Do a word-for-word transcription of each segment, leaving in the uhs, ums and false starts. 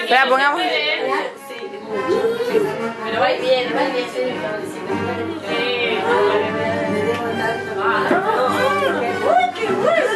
Espera, pongamos. Pero va bien, va bien. ¡Uy, qué bueno!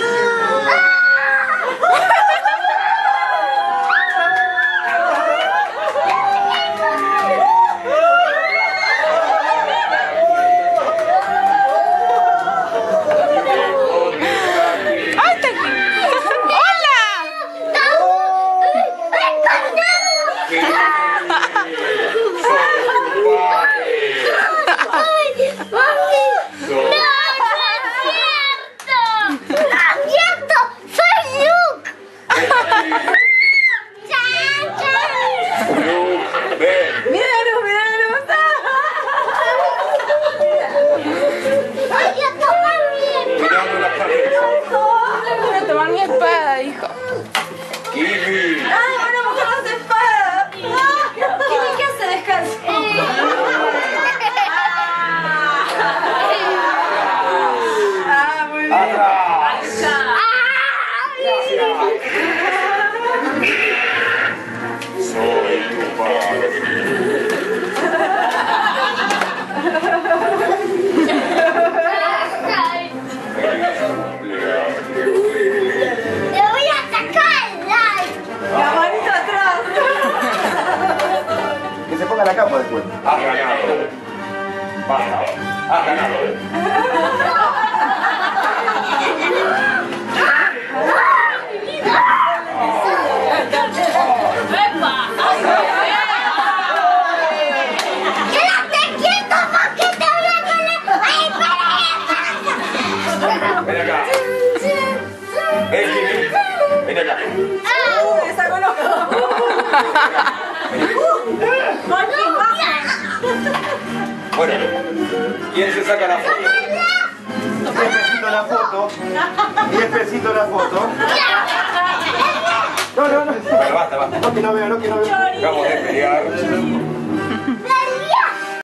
Tomar mi espada, hijo. Kimi. ¡Ay, una mujer no hace espada! Kimi, ¿qué hace? Descanso. Ah, muy bien. Soy tu padre. La capa después. Has ganado. Basta. Has ganado. ¡Quédate quieto porque te voy a poner! ¡Ay, Ven acá. Ven, Kimi. Ven acá. ¡Me sacó loco! Bueno, ¿quién se saca la foto? diez pesitos la foto. diez pesitos la foto. No, no, no. Bueno, basta, basta. No, que no veo, no, que no veo. Vamos a pelear.